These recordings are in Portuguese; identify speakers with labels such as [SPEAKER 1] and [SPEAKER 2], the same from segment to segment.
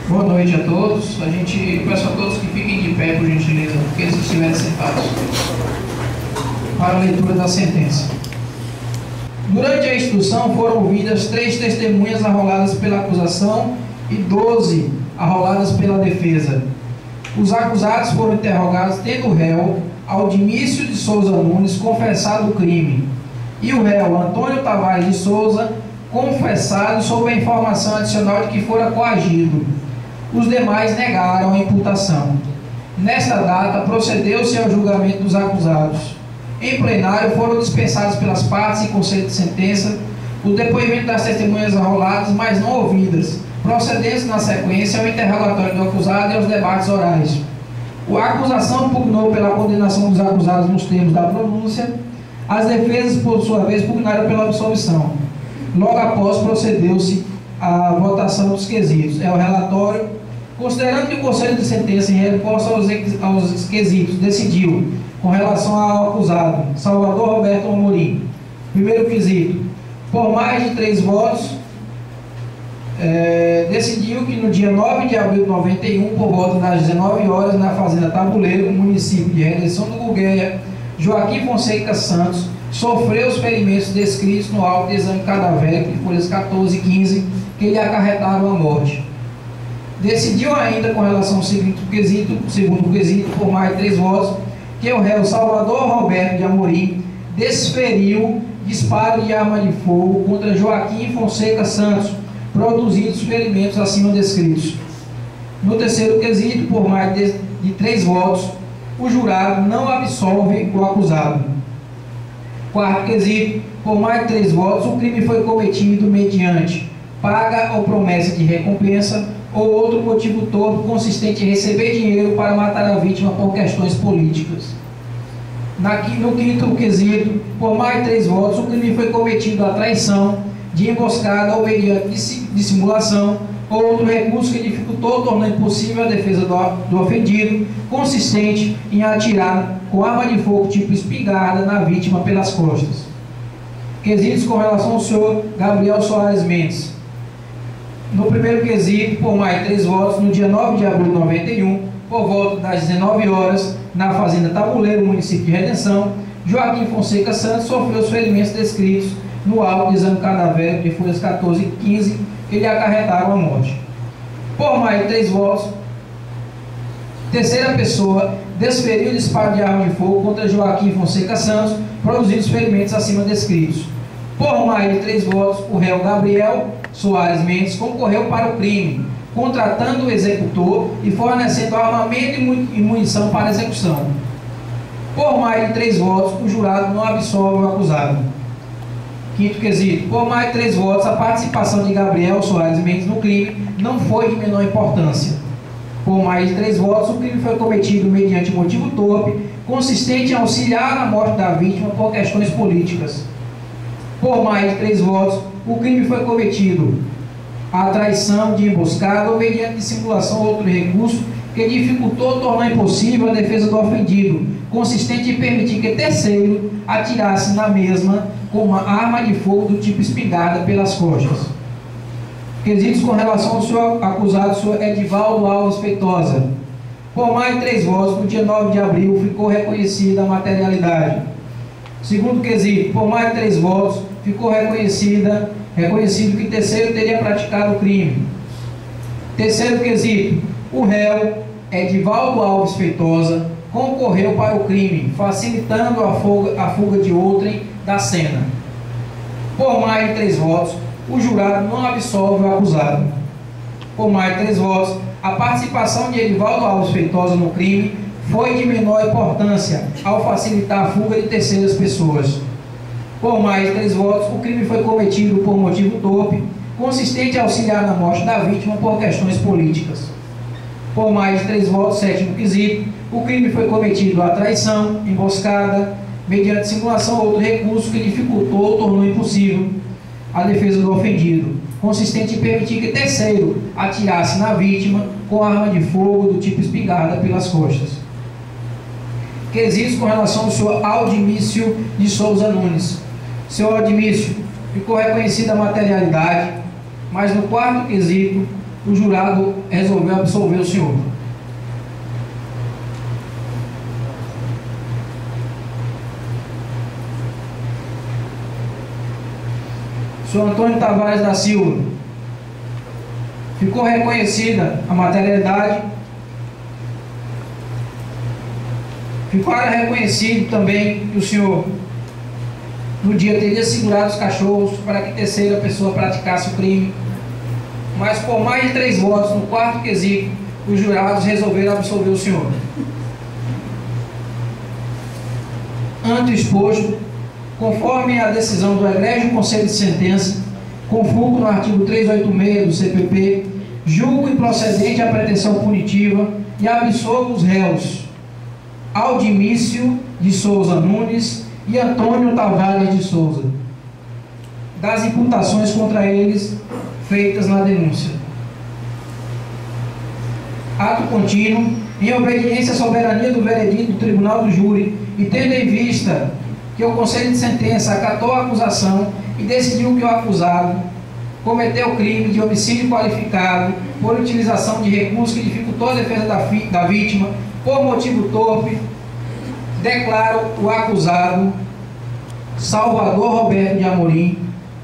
[SPEAKER 1] Boa noite a todos. Peço a todos que fiquem de pé, por gentileza, porque se estiverem sentados, para a leitura da sentença. Durante a instrução foram ouvidas 3 testemunhas arroladas pela acusação e 12 arroladas pela defesa. Os acusados foram interrogados tendo o réu, Aldimício de Souza Nunes, confessado o crime, e o réu, Antônio Tavares de Souza, confessado sob a informação adicional de que fora coagido. Os demais negaram a imputação. Nesta data, procedeu-se ao julgamento dos acusados. Em plenário, foram dispensados pelas partes em conceito de sentença o depoimento das testemunhas arroladas, mas não ouvidas, procedendo na sequência ao interrogatório do acusado e aos debates orais. A acusação pugnou pela condenação dos acusados nos termos da pronúncia, as defesas, por sua vez, pugnaram pela absolvição. Logo após, procedeu-se à votação dos quesitos. É o relatório, considerando que o Conselho de Sentença, em resposta aos quesitos, decidiu, com relação ao acusado, Salvador Roberto Amorim. Primeiro quesito, por mais de 3 votos, decidiu que no dia 9 de abril de 91, por volta das 19 horas, na Fazenda Tabuleiro, município de Redenção do Gurgueia, Joaquim Fonseca Santos sofreu os ferimentos descritos no auto de exame cadavérico de folhas 14 e 15 que lhe acarretaram a morte. Decidiu ainda, com relação ao segundo quesito, por mais de 3 votos, que o réu Salvador Roberto de Amorim desferiu disparo de arma de fogo contra Joaquim Fonseca Santos, produzidos ferimentos acima descritos. No terceiro quesito, por mais de 3 votos, o jurado não absolve o acusado. Quarto quesito, por mais de 3 votos, o crime foi cometido mediante paga ou promessa de recompensa ou outro motivo torpe consistente em receber dinheiro para matar a vítima por questões políticas. No quinto quesito, por mais de 3 votos, o crime foi cometido à traição, de emboscada ou mediante dissimulação ou outro recurso que dificultou ou tornou impossível a defesa do ofendido, consistente em atirar com arma de fogo tipo espingarda na vítima pelas costas. Quesitos com relação ao senhor Gabriel Soares Mendes. No primeiro quesito, por mais de 3 votos, no dia 9 de abril de 91, por volta das 19 horas, na Fazenda Tabuleiro, município de Redenção, Joaquim Fonseca Santos sofreu os ferimentos descritos no auto de exame cadavérico de folhas 14 e 15 que lhe acarretaram a morte. Por mais de 3 votos, terceira pessoa desferiu o disparo de arma de fogo contra Joaquim Fonseca Santos, produzindo os ferimentos acima descritos. Por mais de 3 votos, o réu Gabriel Soares Mendes concorreu para o crime, contratando o executor e fornecendo armamento e munição para a execução. Por mais de 3 votos, o jurado não absolve o acusado. Quinto quesito, por mais de 3 votos, a participação de Gabriel Soares Mendes no crime não foi de menor importância. Por mais de 3 votos, o crime foi cometido mediante motivo torpe, consistente em auxiliar na morte da vítima por questões políticas. Por mais de 3 votos, o crime foi cometido à traição, de emboscada ou mediante dissimulação ou outro recurso que dificultou ou tornou impossível a defesa do ofendido, consistente em permitir que terceiro atirasse na mesma com uma arma de fogo do tipo espingarda pelas costas. Quesitos com relação ao senhor acusado, o senhor Edivaldo Alves Feitosa. Por mais de 3 votos, no dia 9 de abril, ficou reconhecida a materialidade. Segundo quesito, por mais de 3 votos, ficou reconhecido que terceiro teria praticado o crime. Terceiro quesito, o réu Edivaldo Alves Feitosa concorreu para o crime, facilitando a fuga de outrem da cena. Por mais de 3 votos, o jurado não absolve o acusado. Por mais de 3 votos, a participação de Edivaldo Alves Feitosa no crime foi de menor importância ao facilitar a fuga de terceiras pessoas. Por mais de 3 votos, o crime foi cometido por motivo torpe, consistente em auxiliar na morte da vítima por questões políticas. Por mais de 3 votos, sétimo quesito, o crime foi cometido à traição, emboscada, mediante simulação ou outro recurso que dificultou ou tornou impossível a defesa do ofendido, consistente em permitir que terceiro atirasse na vítima com arma de fogo do tipo espingarda pelas costas. Quesitos com relação ao senhor Aldimício de Souza Nunes. Senhor Aldimício, ficou reconhecida a materialidade, mas no quarto quesito, o jurado resolveu absolver o senhor. Senhor Antônio Tavares da Silva, ficou reconhecida a materialidade, ficou reconhecido também que o senhor no dia teria segurado os cachorros para que terceira pessoa praticasse o crime, mas por mais de 3 votos no quarto quesito, os jurados resolveram absolver o senhor. Ante o exposto, conforme a decisão do Egrégio Conselho de Sentença, com fulcro no artigo 386 do CPP, julgo improcedente a pretensão punitiva e absolvo os réus Aldimício de Souza Nunes e Antônio Tavares de Souza das imputações contra eles feitas na denúncia. Ato contínuo, em obediência à soberania do veredito do Tribunal do Júri e tendo em vista que o Conselho de Sentença acatou a acusação e decidiu que o acusado cometeu o crime de homicídio qualificado por utilização de recurso que dificultou a defesa da vítima por motivo torpe, declaro o acusado Salvador Roberto de Amorim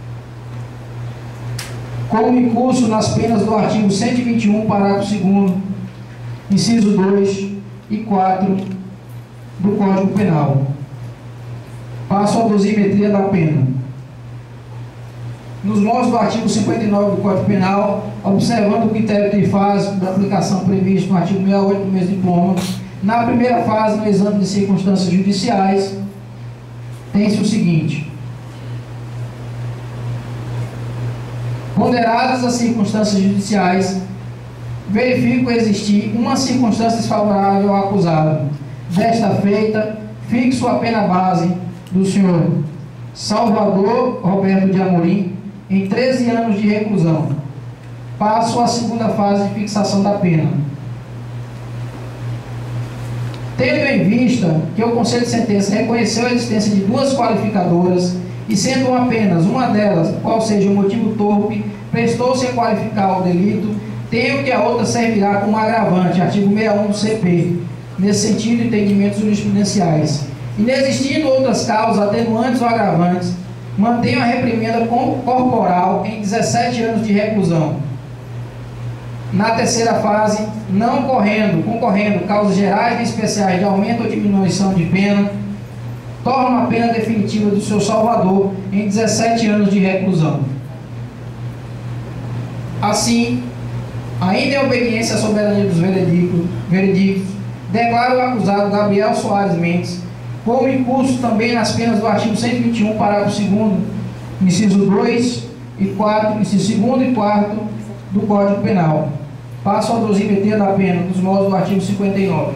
[SPEAKER 1] como incurso nas penas do artigo 121, parágrafo 2º, inciso 2 e 4 do Código Penal. Passo a dosimetria da pena. Nos moldes do artigo 59 do Código Penal, observando o critério trifásico da aplicação previsto no artigo 68 do mesmo diploma, na primeira fase, no exame de circunstâncias judiciais, tem-se o seguinte: ponderadas as circunstâncias judiciais, verifico existir uma circunstância desfavorável ao acusado. Desta feita, fixo a pena base do senhor Salvador Roberto de Amorim em 13 anos de reclusão. Passo à segunda fase de fixação da pena. Tendo em vista que o Conselho de Sentença reconheceu a existência de 2 qualificadoras e sendo apenas uma delas, qual seja o motivo torpe, prestou-se a qualificar o delito, tenho que a outra servirá como agravante, artigo 61 do CP, nesse sentido, entendimentos jurisprudenciais. Inexistindo outras causas atenuantes ou agravantes, mantenho a reprimenda corporal em 17 anos de reclusão. Na terceira fase, não concorrendo causas gerais e especiais de aumento ou diminuição de pena, torna a pena definitiva do seu Salvador em 17 anos de reclusão. Assim, ainda em obediência à soberania dos veredictos, declaro o acusado Gabriel Soares Mendes como incurso também nas penas do artigo 121, parágrafo 2º, inciso 2 e 4, inciso 2º e 4 do Código Penal. Passo a dosimetria da pena dos moldes do artigo 59.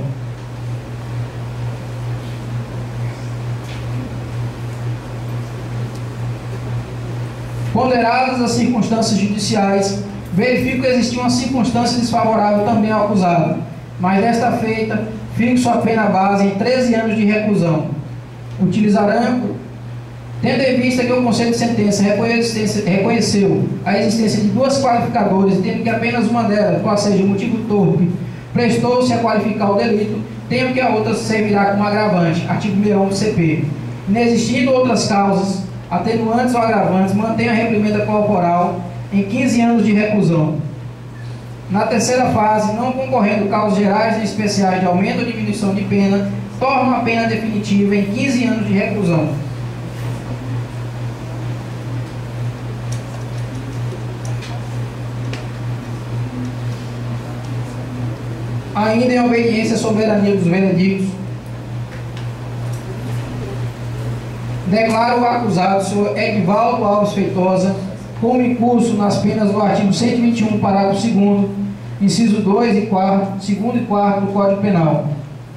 [SPEAKER 1] Ponderadas as circunstâncias judiciais, verifico que existia uma circunstância desfavorável também ao acusado, mas desta feita, fixo a pena base em 13 anos de reclusão. Utilizarão, tendo em vista que o Conselho de Sentença reconheceu a existência de 2 qualificadoras, tendo que apenas uma delas, qual seja o motivo torpe, prestou-se a qualificar o delito, tenho que a outra servirá como agravante, artigo 61 do CP. Inexistindo outras causas, atenuantes ou agravantes, mantenho a reprimenda corporal em 15 anos de reclusão. Na terceira fase, não concorrendo causas gerais e especiais de aumento ou diminuição de pena, torno a pena definitiva em 15 anos de reclusão. Ainda em obediência à soberania dos veredictos, declaro o acusado, senhor Edvaldo Alves Feitosa, como incurso nas penas do artigo 121, parágrafo 2º, inciso 2 e 4, 2º e 4 do Código Penal.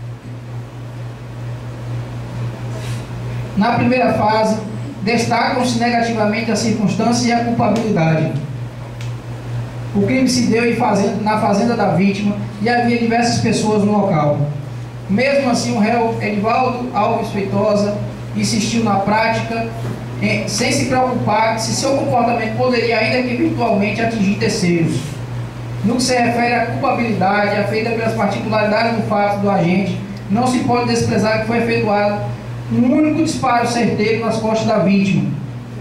[SPEAKER 1] Na primeira fase, destacam-se negativamente as circunstâncias e a culpabilidade. O crime se deu na fazenda da vítima e havia diversas pessoas no local. Mesmo assim, o réu Edvaldo Alves Feitosa insistiu na prática, sem se preocupar se seu comportamento poderia ainda que virtualmente atingir terceiros. No que se refere à culpabilidade, afeita pelas particularidades do fato do agente, não se pode desprezar que foi efetuado um único disparo certeiro nas costas da vítima.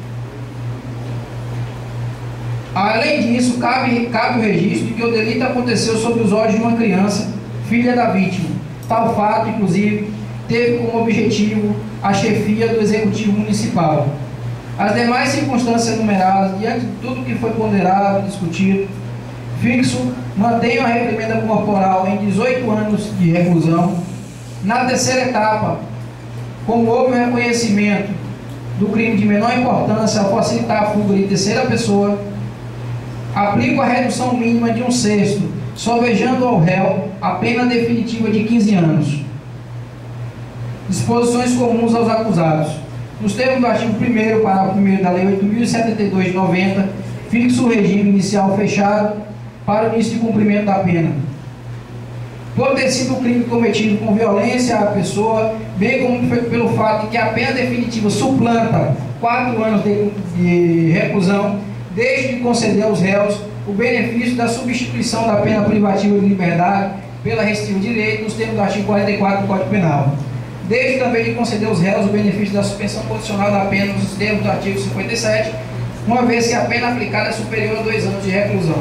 [SPEAKER 1] Além disso, cabe o registro de que o delito aconteceu sob os olhos de uma criança, filha da vítima. Tal fato, inclusive, teve como objetivo a chefia do Executivo Municipal. As demais circunstâncias enumeradas, diante de tudo que foi ponderado e discutido, fixo, mantenho a reprimenda corporal em 18 anos de reclusão. Na terceira etapa, como houve o reconhecimento do crime de menor importância ao facilitar a fuga de terceira pessoa, aplico a redução mínima de 1/6, sovejando ao réu a pena definitiva de 15 anos. Disposições comuns aos acusados. Nos termos do artigo 1º, parágrafo 1º da Lei 8.072 de 90, fixo o regime inicial fechado para o início de cumprimento da pena. Por ter sido um crime cometido com violência à pessoa, bem como pelo fato de que a pena definitiva suplanta 4 anos de reclusão, desde de conceder aos réus o benefício da substituição da pena privativa de liberdade pela restrição de direito nos termos do artigo 44 do Código Penal. Desde também de conceder aos réus o benefício da suspensão condicional da pena nos termos do artigo 57, uma vez que a pena aplicada é superior a 2 anos de reclusão.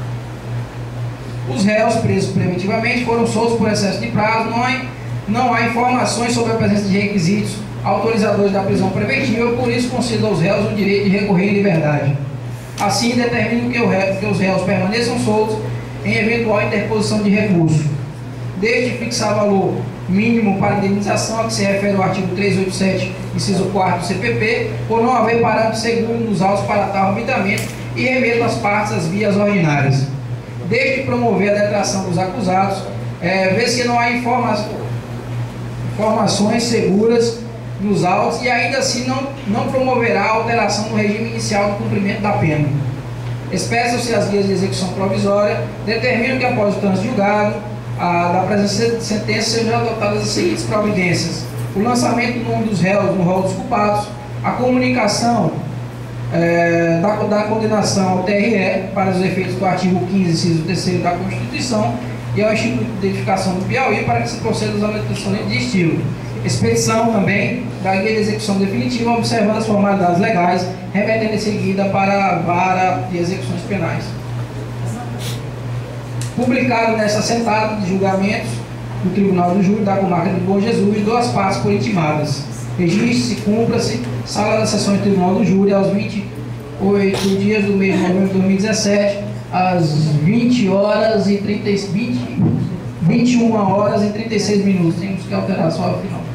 [SPEAKER 1] Os réus presos preventivamente foram soltos por excesso de prazo. Não há informações sobre a presença de requisitos autorizadores da prisão preventiva, por isso concedo aos réus o direito de recorrer em liberdade. Assim, determino que os réus permaneçam soltos em eventual interposição de recurso, desde fixar valor mínimo para indenização, a que se refere o artigo 387, inciso 4 do CPP, por não haver parâmetro seguro nos autos para tal arbitramento, e remeto às partes as vias ordinárias. Desde promover a detração dos acusados, vê-se que não há informações seguras nos autos e ainda assim não promoverá a alteração no regime inicial do cumprimento da pena. Expressam-se as guias de execução provisória, determinam que após o trânsito julgado da presença de sentença sejam adotadas as seguintes providências: o lançamento do nome dos réus no rol dos culpados, a comunicação da condenação ao TRE para os efeitos do artigo 15, inciso 3º da Constituição, e ao Instituto de Identificação do Piauí para que se proceda às anotações de estilo. Expedição também da guia de execução definitiva, observando as formalidades legais, remetendo em seguida para a vara de execuções penais. Publicado nessa sentada de julgamentos do Tribunal do Júri da Comarca de Bom Jesus, 2 partes por intimadas. Registre-se, cumpra-se, sala das sessões do Tribunal do Júri, aos 28 dias do mês de novembro de 2017, às 21 horas e 36 minutos. Temos que alterar só o final.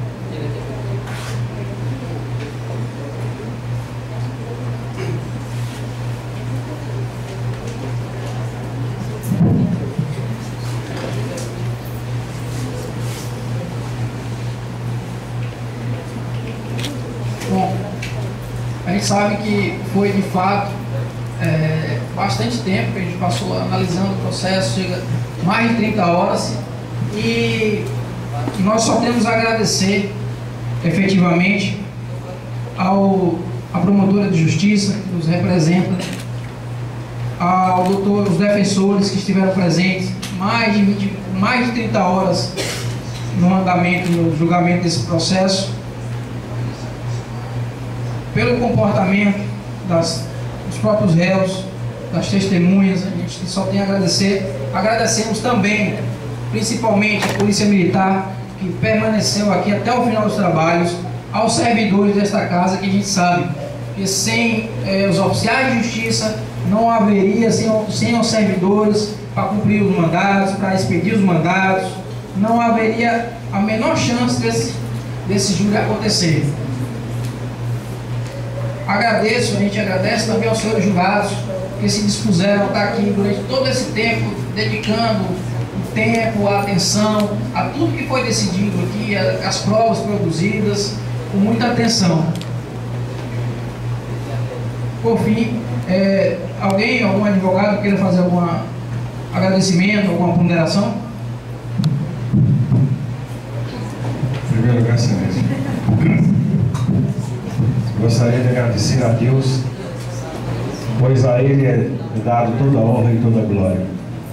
[SPEAKER 1] Bom, a gente sabe que foi de fato bastante tempo que a gente passou analisando o processo, chega mais de 30 horas, e nós só temos a agradecer efetivamente à promotora de justiça que nos representa, os defensores que estiveram presentes, mais de 30 horas no andamento, no julgamento desse processo, pelo comportamento dos próprios réus, das testemunhas. A gente só tem a agradecer. Agradecemos também, principalmente, a Polícia Militar, que permaneceu aqui até o final dos trabalhos, aos servidores desta casa, que a gente sabe que sem os oficiais de justiça não haveria, sem os servidores para cumprir os mandados, para expedir os mandados, não haveria a menor chance desse júri acontecer. A gente agradece também aos senhores julgados que se dispuseram a estar aqui durante todo esse tempo, dedicando o tempo, a atenção, a tudo que foi decidido aqui, as provas produzidas, com muita atenção. Por fim, algum advogado queira fazer algum agradecimento, alguma ponderação?
[SPEAKER 2] Primeiro, excelência, gostaria de agradecer a Deus, pois a Ele é dado toda a honra e toda a glória.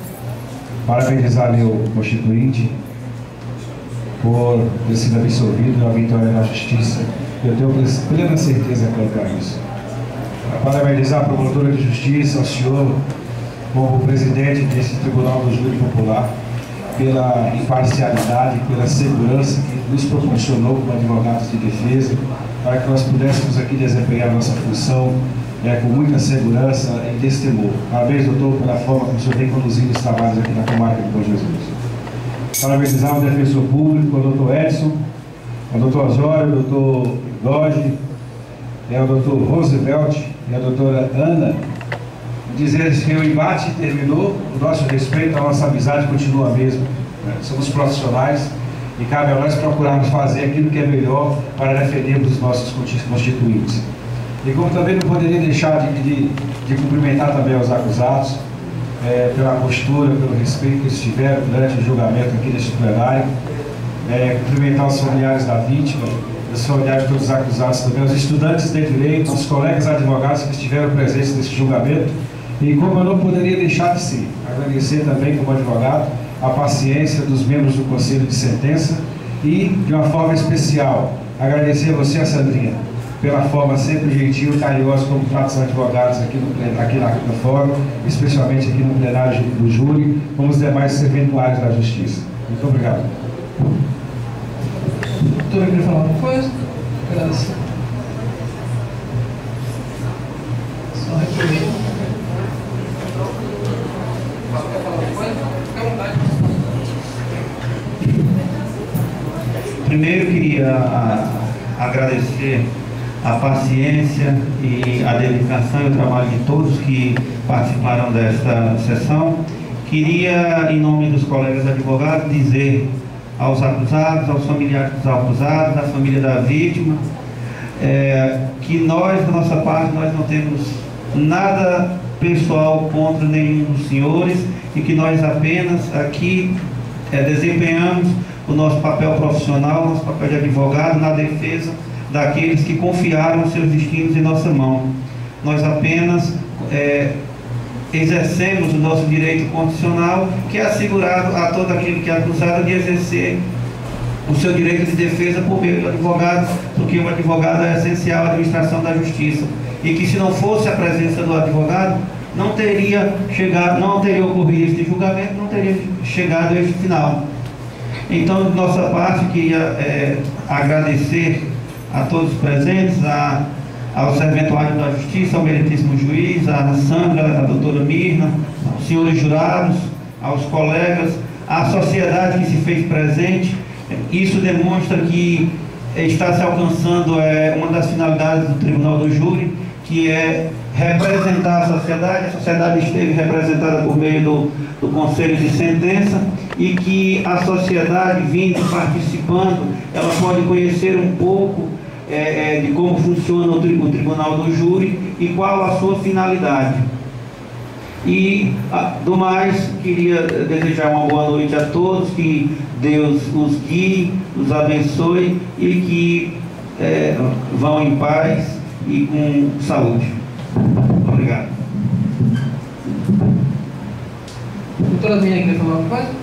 [SPEAKER 2] Parabenizar o constituinte por ter sido absolvido na vitória da justiça. Eu tenho plena certeza quanto a isso. Parabenizar a promotora de justiça, ao senhor, como presidente desse Tribunal do Júri Popular, pela imparcialidade, pela segurança que nos proporcionou como advogados de defesa, para que nós pudéssemos aqui desempenhar nossa função com muita segurança e destemor. Parabéns, doutor, pela forma como o senhor tem conduzido os trabalhos aqui na comarca de Bom Jesus. Parabenizar o defensor público, o doutor Edson, o doutor Osório, o doutor Doge, o doutor Roosevelt e a doutora Ana. Dizer que o embate terminou, o nosso respeito, a nossa amizade continua a mesma. Somos profissionais e cabe a nós procurarmos fazer aquilo que é melhor para defendermos os nossos constituintes. E como também não poderia deixar de cumprimentar também os acusados, pela postura, pelo respeito que eles tiveram durante o julgamento aqui neste plenário, cumprimentar os familiares da vítima, os familiares de todos os acusados também, os estudantes de direito, os colegas advogados que estiveram presentes nesse julgamento. E como eu não poderia deixar de ser, agradecer também como advogado a paciência dos membros do Conselho de Sentença e, de uma forma especial, agradecer a você, a Sandrinha, pela forma sempre gentil e carinhosa como trata os advogados aqui no fórum, especialmente aqui no plenário do júri, como os demais serventuários da Justiça. Muito obrigado.
[SPEAKER 1] Doutor, eu queria falar uma coisa? Graças. Só recolher.
[SPEAKER 3] Primeiro, queria agradecer a paciência e a dedicação e o trabalho de todos que participaram desta sessão. Queria, em nome dos colegas advogados, dizer aos acusados, aos familiares dos acusados, à família da vítima, que nós, da nossa parte, nós não temos nada pessoal contra nenhum dos senhores e que nós apenas aqui desempenhamos o nosso papel profissional, o nosso papel de advogado na defesa daqueles que confiaram os seus destinos em nossa mão. Nós apenas exercemos o nosso direito constitucional, que é assegurado a todo aquele que é acusado de exercer o seu direito de defesa por meio do advogado, porque o advogado é essencial à administração da justiça, e que se não fosse a presença do advogado, não teria ocorrido este julgamento, não teria chegado a este final. Então, de nossa parte, queria agradecer a todos os presentes, ao serventuário da Justiça, ao meritíssimo juiz, à Sandra, à doutora Mirna, aos senhores jurados, aos colegas, à sociedade que se fez presente. Isso demonstra que está se alcançando uma das finalidades do Tribunal do Júri, que é representar a sociedade. A sociedade esteve representada por meio do Conselho de Sentença, e que a sociedade, vindo participando, ela pode conhecer um pouco de como funciona o Tribunal do Júri e qual a sua finalidade. E, do mais, queria desejar uma boa noite a todos, que Deus os guie, os abençoe e que vão em paz e com saúde. Obrigado.
[SPEAKER 1] Doutora Minha, quer falar alguma coisa?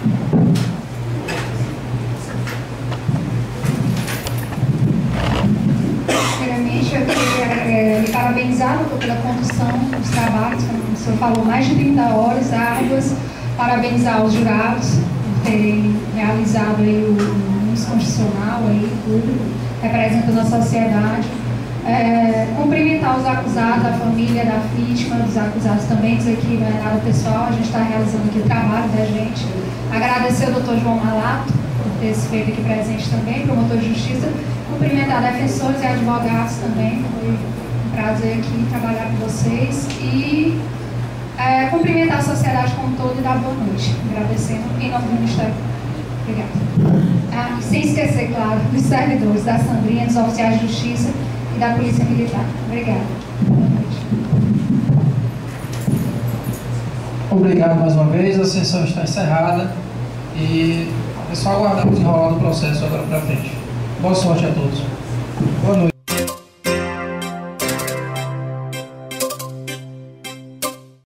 [SPEAKER 4] Primeiramente, eu queria lhe parabenizar pela condução dos trabalhos, como o senhor falou, mais de 30 horas árduas. Parabenizar os jurados por terem realizado aí o constitucional aí, público, representando a sociedade. Cumprimentar os acusados, a família da vítima, dos acusados também, dizer que não é nada pessoal, a gente está realizando aqui o trabalho da gente. Agradecer ao doutor João Malato por ter se feito aqui presente também, promotor de justiça. Cumprimentar defensores e advogados também, foi um prazer aqui trabalhar com vocês. E cumprimentar a sociedade como um todo e dar boa noite, agradecendo em nome do Ministério. Obrigada. E sem esquecer, claro, dos servidores, da Sandrinha, dos oficiais de justiça e da Polícia Militar. Obrigada. Boa noite.
[SPEAKER 1] Obrigado mais uma vez, a sessão está encerrada e é só aguardar o desenrolar do processo agora para frente. Boa sorte a todos. Boa noite.